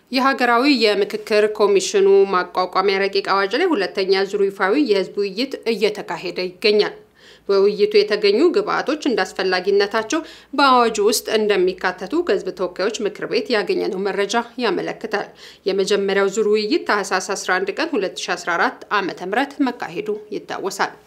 የሀገራዊ የምክክር ኮሚሽኑ ማቋቋሚያ ረቂቅ አዋጅ ላይ ሁለተኛ ዙር ይፋዊ የህዝብ ውይይት እየተካሄደ ይገኛል። በውይይቱ የተገኙ ግብአቶች እንዳስፈላጊነታቸው በአዋጁ ውስጥ እንደሚካተቱ ከህዝብ ተወካዮች ምክር ቤት ያገኘነው መረጃ ያመለክታል። የመጀመሪያው ዙር ውይይት ታህሳስ 11 ቀን 2014 ዓ.ም መካሄዱ ይታወሳል።